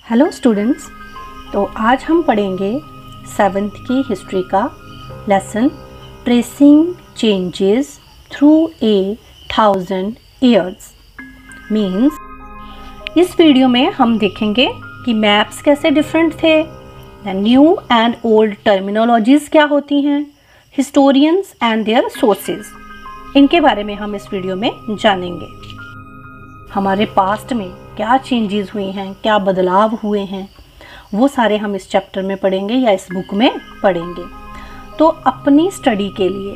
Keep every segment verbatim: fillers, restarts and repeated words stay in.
Hello students, तो आज हम पढ़ेंगे सेवन्थ की हिस्ट्री का lesson tracing changes through a thousand years. Means इस वीडियो में हम देखेंगे कि मैप्स कैसे डिफरेंट थे, न्यू एंड ओल्ड टर्मिनोलॉजीज़ क्या होती हैं, हिस्टोरियंस एंड देयर सोर्सेज, इनके बारे में हम इस वीडियो में जानेंगे। हमारे पास्ट में क्या चेंजेस हुई हैं, क्या बदलाव हुए हैं, वो सारे हम इस चैप्टर में पढ़ेंगे या इस बुक में पढ़ेंगे। तो अपनी स्टडी के लिए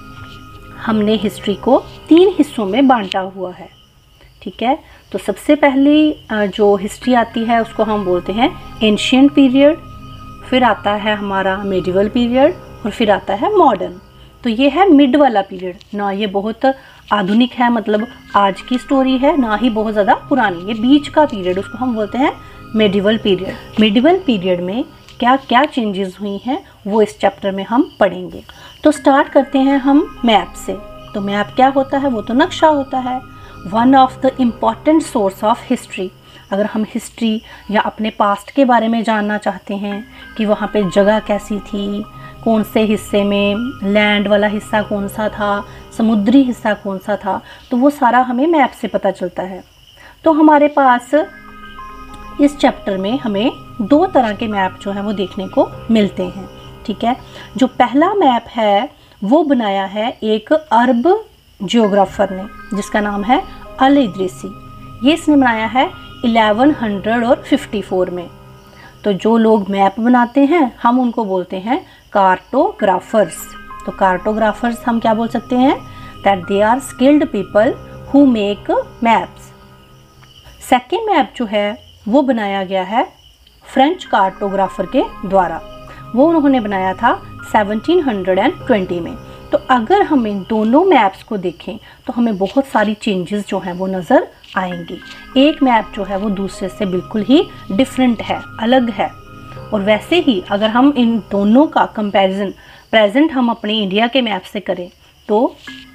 हमने हिस्ट्री को तीन हिस्सों में बांटा हुआ है, ठीक है। तो सबसे पहली जो हिस्ट्री आती है उसको हम बोलते हैं एंशिएंट पीरियड, फिर आता है हमारा मेडिवल पीरियड और फिर आता है मॉडर्न। तो ये है मिड वाला पीरियड, ना ये बहुत आधुनिक है, मतलब आज की स्टोरी है, ना ही बहुत ज़्यादा पुरानी, ये बीच का पीरियड, उसको हम बोलते हैं मेडिवल पीरियड। मेडिवल पीरियड में क्या क्या चेंजेस हुई हैं वो इस चैप्टर में हम पढ़ेंगे। तो स्टार्ट करते हैं हम मैप से। तो मैप क्या होता है? वो तो नक्शा होता है, one of the important source of history. अगर हम हिस्ट्री या अपने पास्ट के बारे में जानना चाहते हैं कि वहाँ पे जगह कैसी थी, कौन से हिस्से में लैंड वाला हिस्सा कौन सा था, समुद्री हिस्सा कौन सा था, तो वो सारा हमें मैप से पता चलता है। तो हमारे पास इस चैप्टर में हमें दो तरह के मैप जो हैं वो देखने को मिलते हैं, ठीक है। जो पहला मैप है वो बनाया है एक अरब जियोग्राफर ने, जिसका नाम है अल इदरीसी। ये इसने बनाया है इलेवन हंड्रेड और फिफ्टी फोर में। तो जो लोग मैप बनाते हैं हम उनको बोलते हैं कार्टोग्राफर्स। तो कार्टोग्राफर्स हम क्या बोल सकते हैं? That they are skilled people who make maps. Second map जो है वो बनाया गया है फ्रेंच कार्टोग्राफर के द्वारा, वो उन्होंने बनाया था सेवनटीन ट्वेंटी में। तो अगर हम इन दोनों मैप्स को देखें तो हमें बहुत सारी चेंजेस जो हैं वो नज़र आएंगी। एक मैप जो है वो दूसरे से बिल्कुल ही डिफरेंट है, अलग है। और वैसे ही अगर हम इन दोनों का कंपैरिजन प्रेजेंट हम अपने इंडिया के मैप से करें तो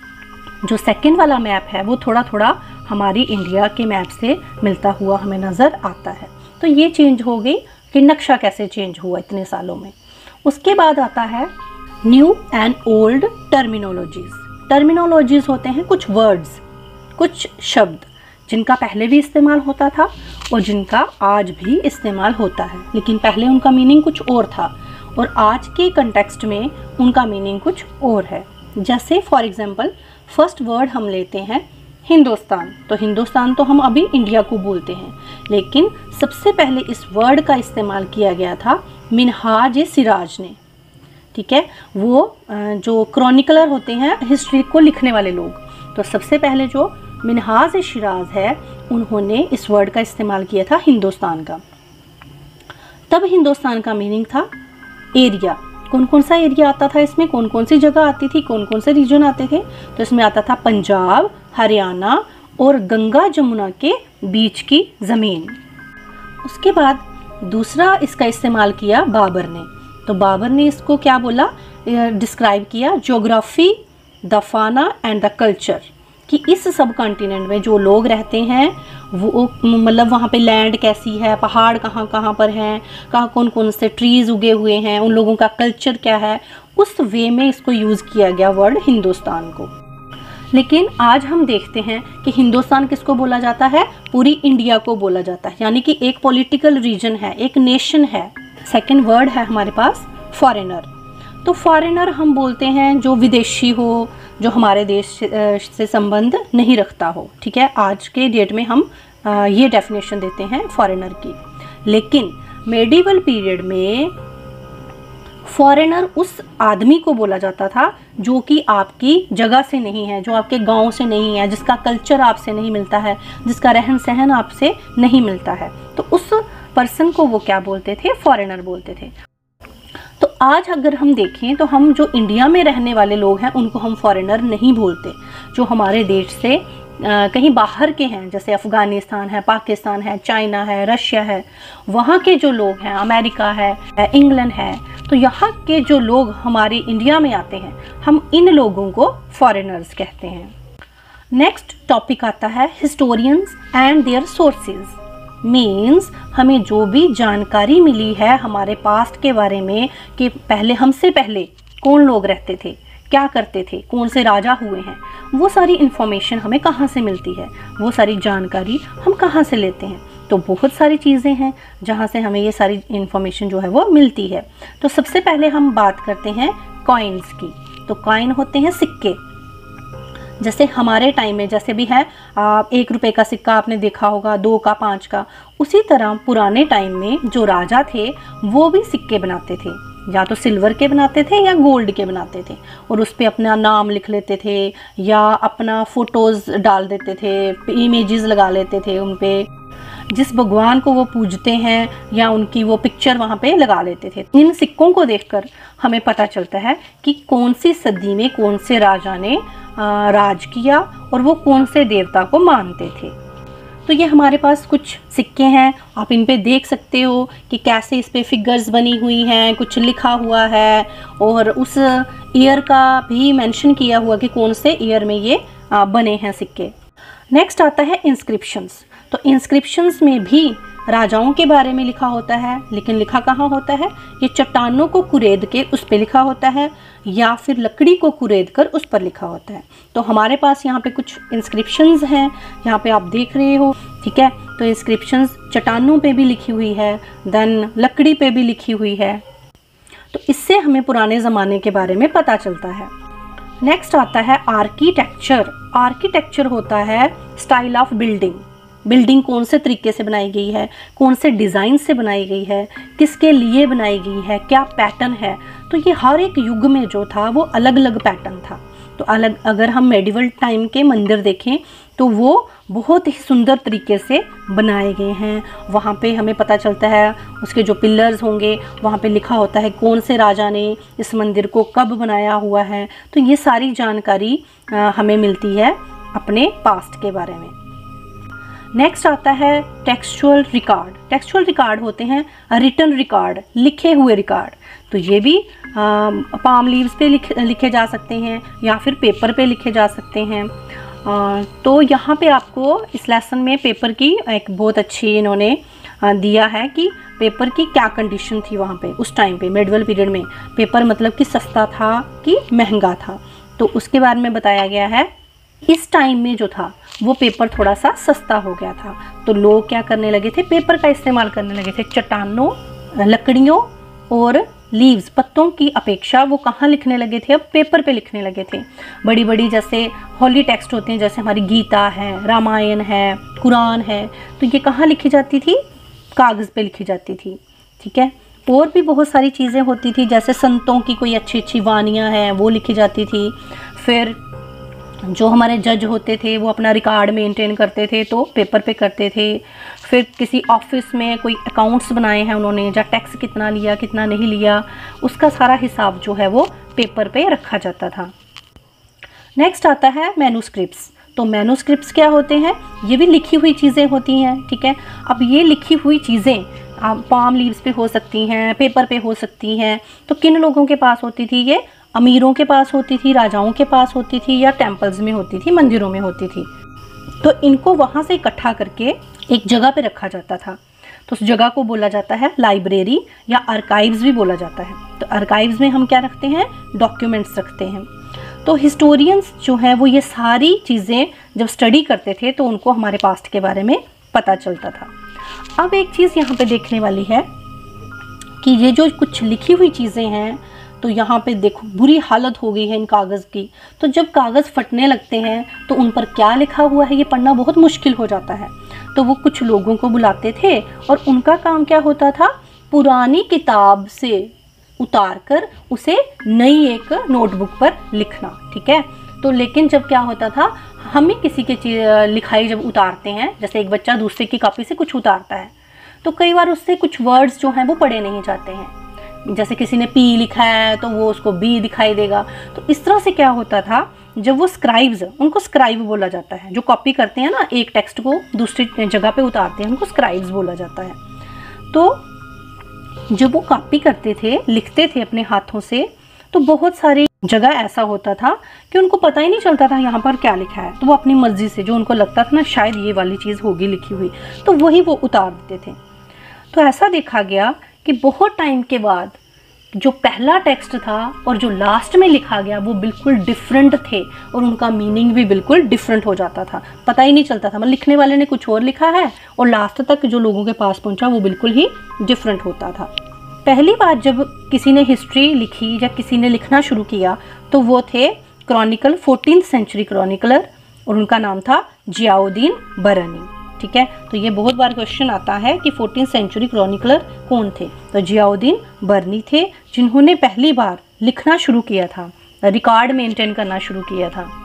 जो सेकंड वाला मैप है वो थोड़ा थोड़ा हमारी इंडिया के मैप से मिलता हुआ हमें नज़र आता है। तो ये चेंज हो गई कि नक्शा कैसे चेंज हुआ इतने सालों में। उसके बाद आता है new and old terminologies. Terminologies होते हैं कुछ वर्ड्स, कुछ शब्द जिनका पहले भी इस्तेमाल होता था और जिनका आज भी इस्तेमाल होता है, लेकिन पहले उनका मीनिंग कुछ और था और आज के कंटेक्स्ट में उनका मीनिंग कुछ और है। जैसे फॉर एग्जांपल फर्स्ट वर्ड हम लेते हैं हिंदुस्तान। तो हिंदुस्तान तो हम अभी इंडिया को बोलते हैं, लेकिन सबसे पहले इस वर्ड का इस्तेमाल किया गया था मिनहाज सिराज ने, ठीक है। वो जो क्रॉनिकलर होते हैं, हिस्ट्री को लिखने वाले लोग, तो सबसे पहले जो मिनहाज शिराज है उन्होंने इस वर्ड का इस्तेमाल किया था हिंदुस्तान का। तब हिंदुस्तान का मीनिंग था एरिया। कौन कौन सा एरिया आता था इसमें, कौन कौन सी जगह आती थी, कौन कौन से रीजन आते थे? तो इसमें आता था पंजाब, हरियाणा और गंगा जमुना के बीच की ज़मीन। उसके बाद दूसरा इसका इस्तेमाल किया बाबर ने। तो बाबर ने इसको क्या बोला, डिस्क्राइब किया, geography the fauna and the culture, कि इस सब कॉन्टिनेंट में जो लोग रहते हैं वो मतलब वहाँ पे लैंड कैसी है, पहाड़ कहाँ कहाँ पर हैं, कहाँ कौन कौन से ट्रीज़ उगे हुए हैं, उन लोगों का कल्चर क्या है, उस वे में इसको यूज़ किया गया वर्ड हिंदुस्तान को। लेकिन आज हम देखते हैं कि हिंदुस्तान किसको बोला जाता है? पूरी इंडिया को बोला जाता है, यानी कि एक पॉलिटिकल रीजन है, एक नेशन है। सेकेंड वर्ड है हमारे पास फॉरेनर। तो फॉरेनर हम बोलते हैं जो विदेशी हो, जो हमारे देश से संबंध नहीं रखता हो, ठीक है। आज के डेट में हम ये डेफिनेशन देते हैं फॉरेनर की। लेकिन मेडिवल पीरियड में फॉरेनर उस आदमी को बोला जाता था जो कि आपकी जगह से नहीं है, जो आपके गांव से नहीं है, जिसका कल्चर आपसे नहीं मिलता है, जिसका रहन सहन आपसे नहीं मिलता है। तो उस पर्सन को वो क्या बोलते थे? फॉरेनर बोलते थे। तो आज अगर हम देखें तो हम जो इंडिया में रहने वाले लोग हैं उनको हम फॉरेनर नहीं बोलते। जो हमारे देश से आ, कहीं बाहर के हैं, जैसे अफ़गानिस्तान है, पाकिस्तान है, चाइना है, रशिया है, वहाँ के जो लोग हैं, अमेरिका है, इंग्लैंड है, तो यहाँ के जो लोग हमारे इंडिया में आते हैं हम इन लोगों को फॉरेनर्स कहते हैं। नेक्स्ट टॉपिक आता है historians and their sources. Means हमें जो भी जानकारी मिली है हमारे पास्ट के बारे में कि पहले हमसे पहले कौन लोग रहते थे, क्या करते थे, कौन से राजा हुए हैं, वो सारी इन्फॉर्मेशन हमें कहाँ से मिलती है, वो सारी जानकारी हम कहाँ से लेते हैं। तो बहुत सारी चीज़ें हैं जहाँ से हमें ये सारी इन्फॉर्मेशन जो है वो मिलती है। तो सबसे पहले हम बात करते हैं कॉइन्स की। तो कॉइन होते हैं सिक्के। जैसे हमारे टाइम में जैसे भी है आप एक रुपए का सिक्का आपने देखा होगा, दो का, पाँच का, उसी तरह पुराने टाइम में जो राजा थे वो भी सिक्के बनाते थे, या तो सिल्वर के बनाते थे या गोल्ड के बनाते थे, और उस पर अपना नाम लिख लेते थे या अपना फ़ोटोज़ डाल देते थे, इमेजेस लगा लेते थे उन पे, जिस भगवान को वो पूजते हैं या उनकी वो पिक्चर वहाँ पे लगा लेते थे। इन सिक्कों को देखकर हमें पता चलता है कि कौन सी सदी में कौन से राजा ने राज किया और वो कौन से देवता को मानते थे। तो ये हमारे पास कुछ सिक्के हैं, आप इन पे देख सकते हो कि कैसे इस पे फिगर्स बनी हुई हैं, कुछ लिखा हुआ है और उस ईयर का भी मेंशन किया हुआ कि कौन से ईयर में ये बने हैं सिक्के। नेक्स्ट आता है इंस्क्रिप्शंस। तो इंस्क्रिप्शंस में भी राजाओं के बारे में लिखा होता है, लेकिन लिखा कहाँ होता है, ये चट्टानों को कुरेद के उस पर लिखा होता है या फिर लकड़ी को कुरेद कर उस पर लिखा होता है। तो हमारे पास यहाँ पे कुछ इंस्क्रिप्शंस हैं, यहाँ पे आप देख रहे हो, ठीक है। तो इंस्क्रिप्शंस चट्टानों पे भी लिखी हुई है, देन लकड़ी पे भी लिखी हुई है। तो इससे हमें पुराने ज़माने के बारे में पता चलता है। नेक्स्ट आता है आर्किटेक्चर। आर्किटेक्चर होता है स्टाइल ऑफ बिल्डिंग। बिल्डिंग कौन से तरीके से बनाई गई है, कौन से डिज़ाइन से बनाई गई है, किसके लिए बनाई गई है, क्या पैटर्न है। तो ये हर एक युग में जो था वो अलग अलग पैटर्न था। तो अलग अगर हम मेडिवल टाइम के मंदिर देखें तो वो बहुत ही सुंदर तरीके से बनाए गए हैं। वहाँ पे हमें पता चलता है उसके जो पिलर्स होंगे वहाँ पे लिखा होता है कौन से राजा ने इस मंदिर को कब बनाया हुआ है। तो ये सारी जानकारी आ, हमें मिलती है अपने पास्ट के बारे में। नेक्स्ट आता है टेक्सचुअल रिकॉर्ड। टेक्सचुअल रिकॉर्ड होते हैं रिटन रिकॉर्ड, लिखे हुए रिकॉर्ड। तो ये भी पाम लीव्स पे लिख, लिखे जा सकते हैं या फिर पेपर पे लिखे जा सकते हैं। आ, तो यहाँ पे आपको इस लेसन में पेपर की एक बहुत अच्छी इन्होंने आ, दिया है कि पेपर की क्या कंडीशन थी वहाँ पे उस टाइम पे मेडिवल पीरियड में। पेपर मतलब कि सस्ता था कि महंगा था, तो उसके बारे में बताया गया है। इस टाइम में जो था वो पेपर थोड़ा सा सस्ता हो गया था, तो लोग क्या करने लगे थे, पेपर का इस्तेमाल करने लगे थे। चट्टानों, लकड़ियों और लीव्स, पत्तों की अपेक्षा वो कहाँ लिखने लगे थे, अब पेपर पे लिखने लगे थे। बड़ी बड़ी जैसे होली टेक्स्ट होते हैं, जैसे हमारी गीता है, रामायण है, कुरान है, तो ये कहाँ लिखी जाती थी, कागज़ पे लिखी जाती थी, ठीक है। और भी बहुत सारी चीज़ें होती थी, जैसे संतों की कोई अच्छी अच्छी वानियाँ हैं वो लिखी जाती थी। फिर जो हमारे जज होते थे वो अपना रिकॉर्ड मेंटेन करते थे तो पेपर पे करते थे। फिर किसी ऑफिस में कोई अकाउंट्स बनाए हैं उन्होंने, या टैक्स कितना लिया कितना नहीं लिया, उसका सारा हिसाब जो है वो पेपर पे रखा जाता था। नेक्स्ट आता है मैन्युस्क्रिप्ट्स। तो मैन्युस्क्रिप्ट्स क्या होते हैं, ये भी लिखी हुई चीज़ें होती हैं, ठीक है। अब ये लिखी हुई चीज़ें पाम लीव्स पे हो सकती हैं, पेपर पे हो सकती हैं। तो किन लोगों के पास होती थी ये, अमीरों के पास होती थी, राजाओं के पास होती थी, या टेम्पल्स में होती थी, मंदिरों में होती थी। तो इनको वहाँ से इकट्ठा करके एक जगह पे रखा जाता था। तो उस जगह को बोला जाता है लाइब्रेरी या आर्काइव्स भी बोला जाता है। तो आर्काइव्स में हम क्या रखते हैं, डॉक्यूमेंट्स रखते हैं। तो हिस्टोरियंस जो हैं वो ये सारी चीज़ें जब स्टडी करते थे तो उनको हमारे पास्ट के बारे में पता चलता था। अब एक चीज़ यहाँ पे देखने वाली है कि ये जो कुछ लिखी हुई चीज़ें हैं, तो यहाँ पे देखो बुरी हालत हो गई है इन कागज़ की। तो जब कागज़ फटने लगते हैं तो उन पर क्या लिखा हुआ है ये पढ़ना बहुत मुश्किल हो जाता है। तो वो कुछ लोगों को बुलाते थे और उनका काम क्या होता था, पुरानी किताब से उतार कर उसे नई एक नोटबुक पर लिखना, ठीक है। तो लेकिन जब क्या होता था, हमें किसी की लिखाई जब उतारते हैं, जैसे एक बच्चा दूसरे की कॉपी से कुछ उतारता है, तो कई बार उससे कुछ वर्ड्स जो हैं वो पढ़े नहीं जाते हैं। जैसे किसी ने पी लिखा है तो वो उसको बी दिखाई देगा। तो इस तरह से क्या होता था, जब वो स्क्राइब्स, उनको स्क्राइब बोला जाता है, जो कॉपी करते हैं ना एक टेक्स्ट को दूसरी जगह पे उतारते हैं, उनको स्क्राइब्स बोला जाता है। तो जब वो कॉपी करते थे, लिखते थे अपने हाथों से, तो बहुत सारे जगह ऐसा होता था कि उनको पता ही नहीं चलता था यहाँ पर क्या लिखा है, तो वो अपनी मर्जी से जो उनको लगता था ना शायद ये वाली चीज़ होगी लिखी हुई, तो वही वो उतार देते थे। तो ऐसा देखा गया कि बहुत टाइम के बाद जो पहला टेक्स्ट था और जो लास्ट में लिखा गया वो बिल्कुल डिफरेंट थे और उनका मीनिंग भी बिल्कुल डिफरेंट हो जाता था, पता ही नहीं चलता था। मतलब लिखने वाले ने कुछ और लिखा है और लास्ट तक जो लोगों के पास पहुंचा वो बिल्कुल ही डिफरेंट होता था। पहली बार जब किसी ने हिस्ट्री लिखी या किसी ने लिखना शुरू किया तो वो थे क्रॉनिकल, फोर्टीन सेंचुरी क्रॉनिकलर, और उनका नाम था जियाउद्दीन बरनी। ठीक है, तो ये बहुत बार क्वेश्चन आता है कि फोर्टीन सेंचुरी क्रॉनिकलर कौन थे। तो जियाउद्दीन बरनी थे जिन्होंने पहली बार लिखना शुरू किया था, रिकॉर्ड मेंटेन करना शुरू किया था।